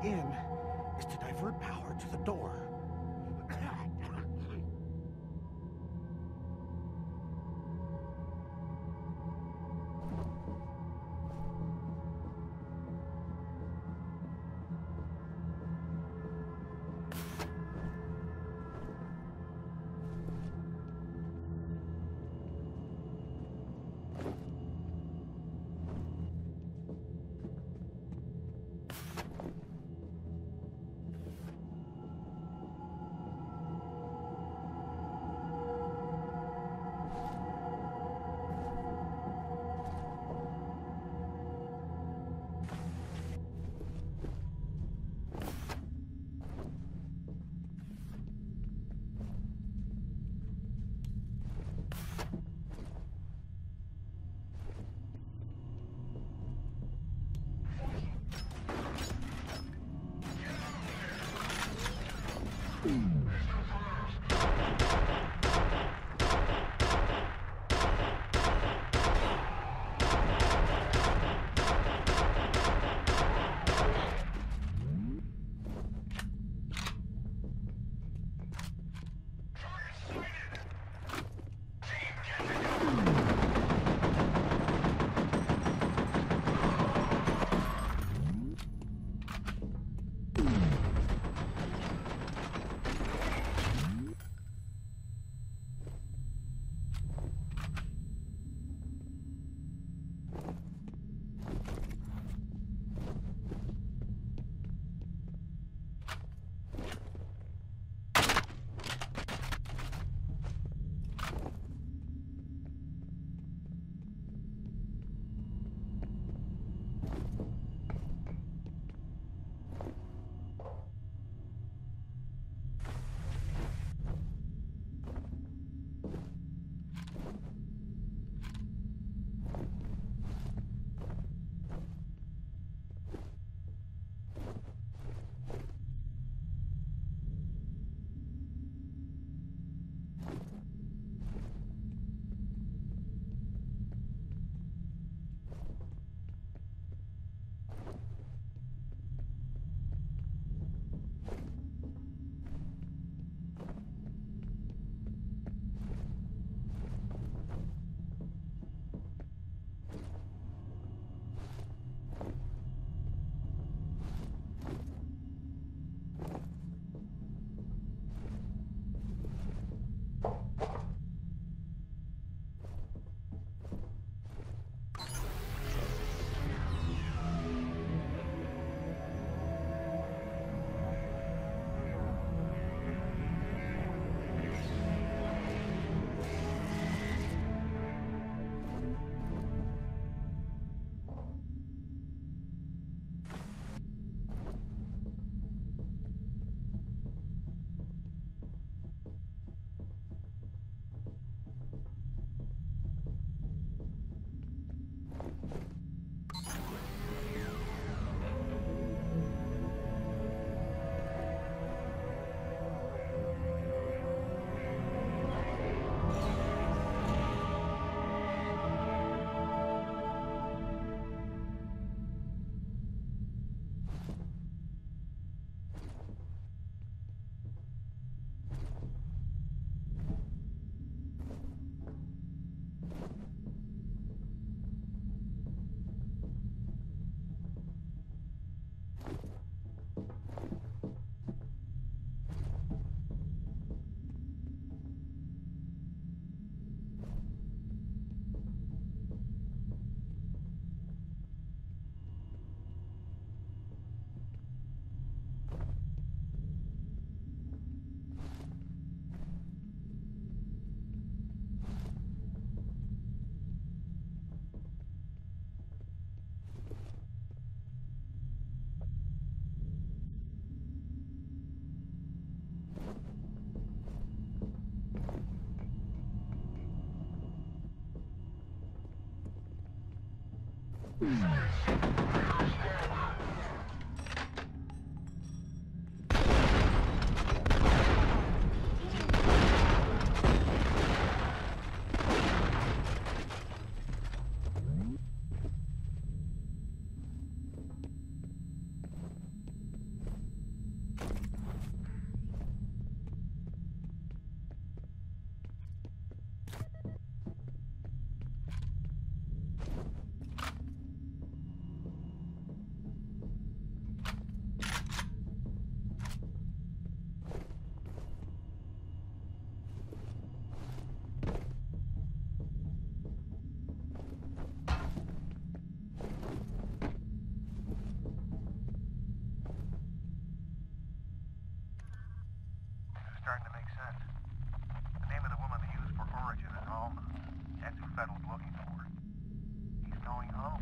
in is to divert power to the door. 100%. The name of the woman they used for Origin is Alma. That's who Fettle's looking for. He's going home.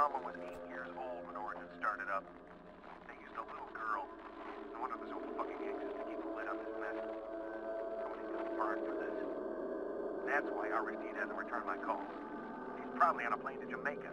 Alma was 8 years old when Origin started up. They used a little girl. No wonder they're so fucking anxious to keep the lid on this mess. Somebody's gonna burn for this. That's why Aristide hasn't returned my calls. He's probably on a plane to Jamaica.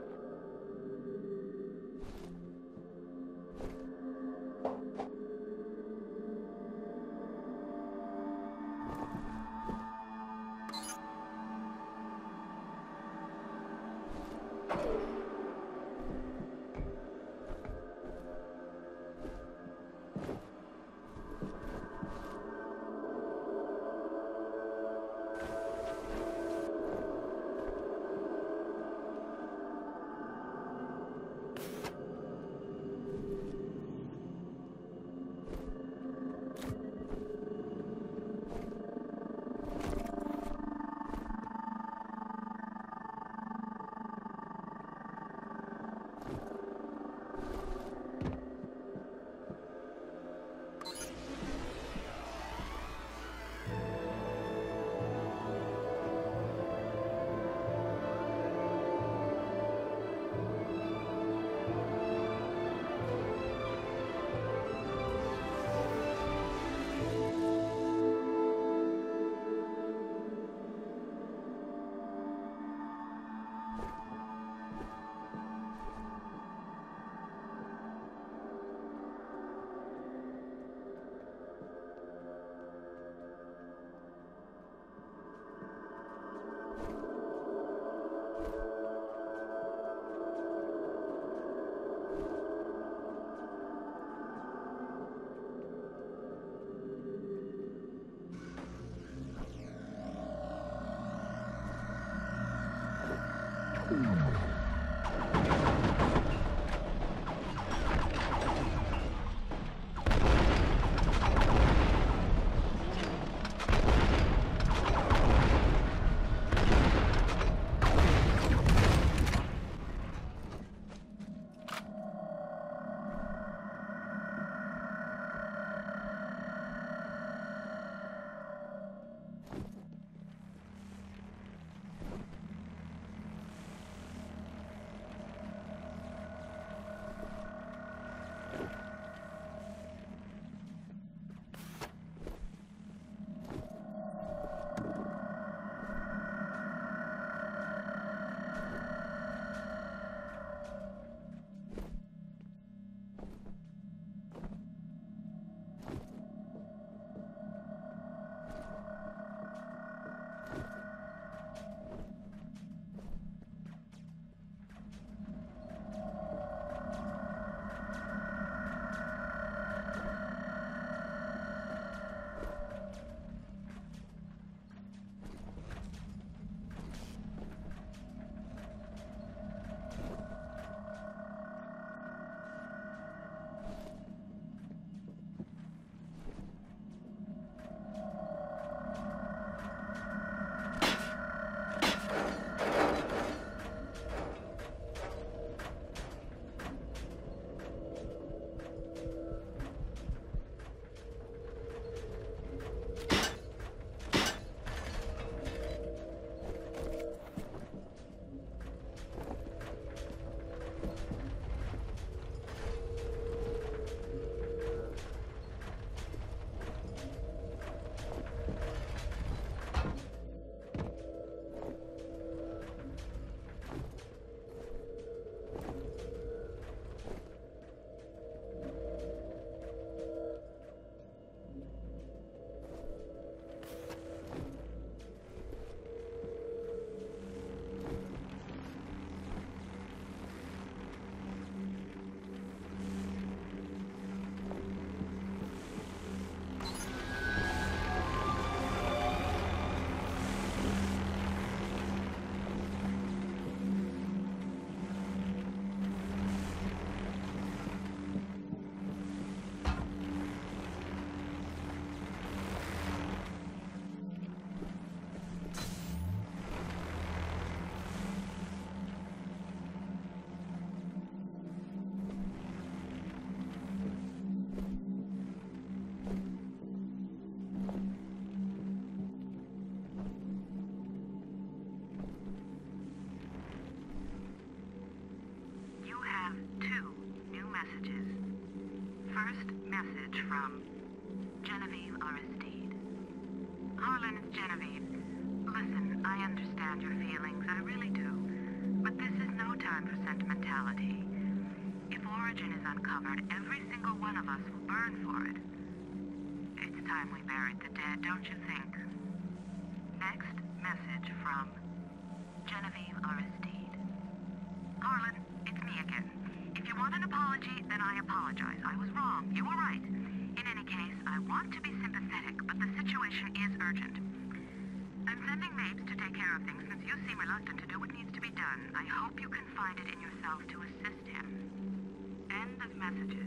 Aristide. Harlan, it's Genevieve. Listen, I understand your feelings, I really do. But this is no time for sentimentality. If Origin is uncovered, every single one of us will burn for it. It's time we buried the dead, don't you think? Next message from Genevieve Aristide. Harlan, it's me again. If you want an apology, then I apologize. I was wrong. You were right. In any case, I want to be sympathetic, but the situation is urgent. I'm sending Mapes to take care of things since you seem reluctant to do what needs to be done. I hope you can find it in yourself to assist him. End of messages.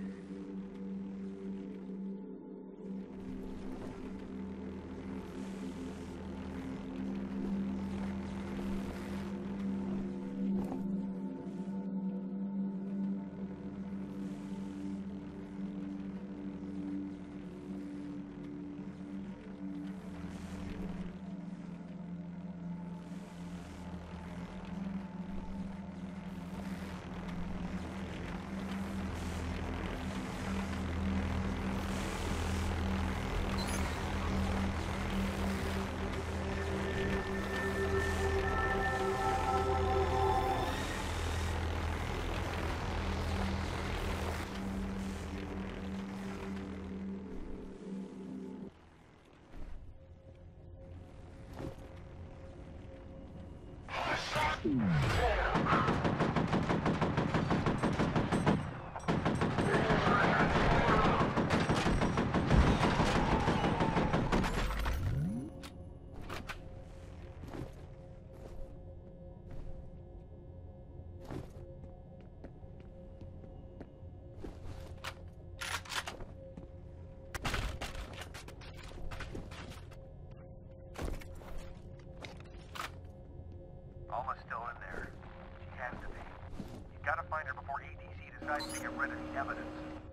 Alma's still in there. She has to be. You gotta find her before ADC decides to get rid of the evidence.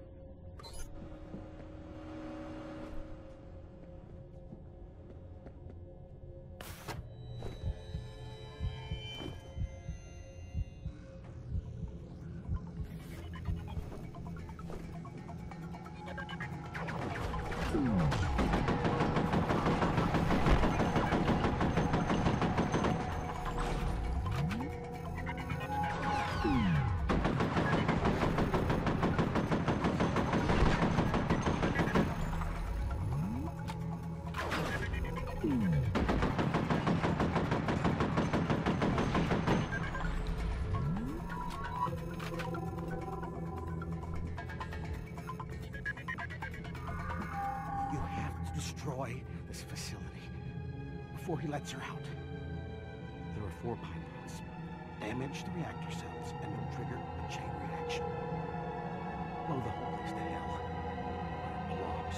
Destroy this facility before he lets her out. There are 4 pylons. Damage the reactor cells and it'll trigger a chain reaction. Blow the whole place to hell when it blows.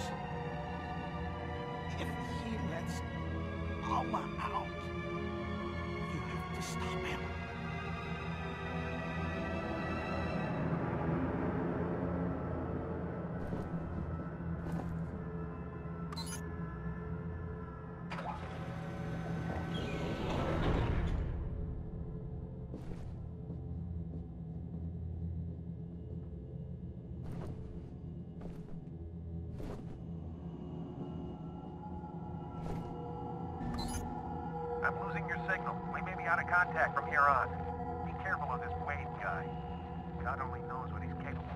If he lets Alma out, you have to stop him. I'm losing your signal. We may be out of contact from here on. Be careful of this Wade guy. God only knows what he's capable of.